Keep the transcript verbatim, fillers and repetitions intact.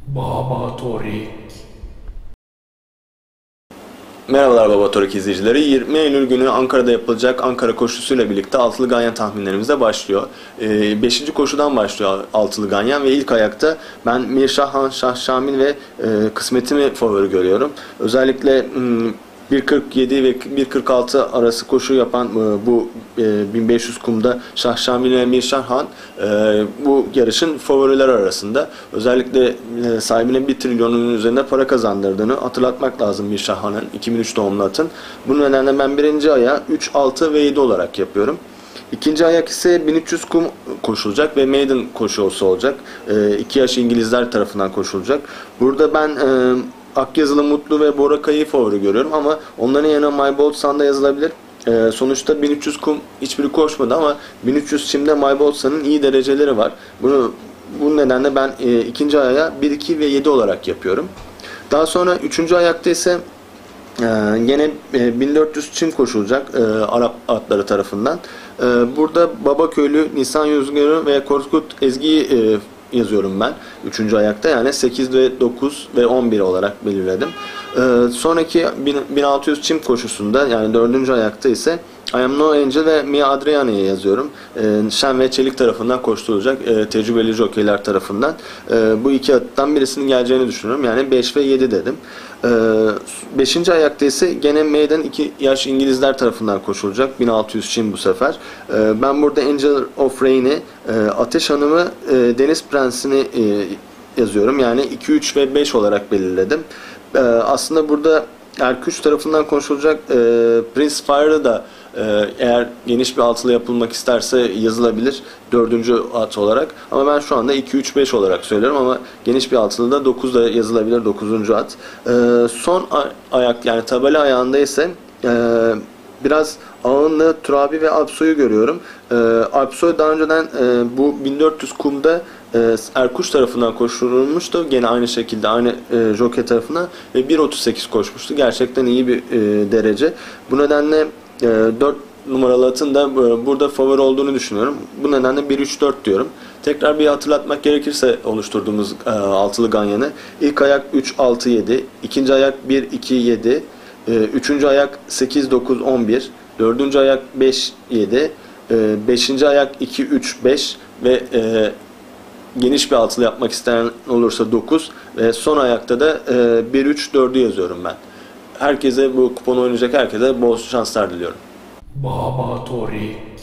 Baba Torik. Merhabalar Baba Torik izleyicileri. yirmi Eylül günü Ankara'da yapılacak Ankara koşusuyla birlikte altılı ganyan tahminlerimiz de başlıyor. Ee, beşinci koşudan başlıyor altılı ganyan ve ilk ayakta ben Mirşahan, Şah Şamil ve e, Kısmetimi favori görüyorum. Özellikle m, bir kırk yedi ve bir kırk altı arası koşu yapan e, bu e, bin beş yüz kumda Şah Şamil ve Mirşahan e, bu yarışın favoriler arasında. Özellikle e, sahibine bir trilyonun üzerinde para kazandırdığını hatırlatmak lazım Mirşahan'ın, iki bin üç doğumlu atın. Bu nedenle ben birinci ayağı üç, altı ve yedi olarak yapıyorum. İkinci ayak ise bin üç yüz kum koşulacak ve maiden koşusu olacak. E, iki yaş İngilizler tarafından koşulacak. Burada ben e, Akyazılı Mutlu ve Borakay'ı favori görüyorum ama onların yanına My Bold Sun'da yazılabilir. Ee, sonuçta bin üç yüz kum hiçbiri koşmadı ama bin üç yüz çimde My Bold Sun'ın iyi dereceleri var. Bunu bu nedenle ben e, ikinci ayağa bir, iki ve yedi olarak yapıyorum. Daha sonra üçüncü ayakta ise e, yine e, bin dört yüz çim koşulacak e, Arap atları tarafından. E, burada Babaköylü, Nisan Rüzgarı ve Korkut Ezgi'yi e, yazıyorum ben. Üçüncü ayakta yani sekiz ve dokuz ve on bir olarak belirledim. Ee, sonraki bin altı yüz çim koşusunda yani dördüncü ayakta ise I Am No Angel ve Mia Adriani'ye yazıyorum. Ee, Şen ve Çelik tarafından koşturulacak e, tecrübeli jokeyler tarafından. E, bu iki attan birisinin geleceğini düşünüyorum. Yani beş ve yedi dedim. E, beşinci ayakta ise gene meydan iki yaş İngilizler tarafından koşulacak. bin altı yüz çim bu sefer. E, ben burada Angel of Rain'i, e, Ateş Hanım'ı, e, Deniz Prensi'ni e, yazıyorum. Yani iki, üç ve beş olarak belirledim. E, aslında burada Erküç tarafından konuşulacak e, Prince Fire'ı da e, eğer geniş bir altılı yapılmak isterse yazılabilir dördüncü at olarak. Ama ben şu anda iki, üç, beş olarak söylüyorum ama geniş bir altılı da dokuz da yazılabilir dokuzuncu at. E, son ayak yani tabela ayağında ise e, biraz Ağınlı, Turabi ve Alpsoy'u görüyorum. E, Alpsoy daha önceden e, bu bin dört yüz kumda e, Erkuş tarafından koşulmuştu. Gene aynı şekilde aynı e, jockey tarafından ve bir otuz sekiz koşmuştu. Gerçekten iyi bir e, derece. Bu nedenle e, dört numaralı atın da e, burada favori olduğunu düşünüyorum. Bu nedenle bir üç dört diyorum. Tekrar bir hatırlatmak gerekirse oluşturduğumuz e, altılı ganyanı. İlk ayak üç, altı, yedi. İkinci ayak bir, iki, yedi. E, üçüncü ayak sekiz, dokuz, on bir. Dördüncü ayak beş, yedi. E, beşinci ayak iki, üç, beş ve e, geniş bir altılı yapmak isteyen olursa dokuz ve son ayakta da e, bir, üç, dördü yazıyorum ben. Herkese bu kuponu oynayacak herkese bol şanslar diliyorum. Baba Torik.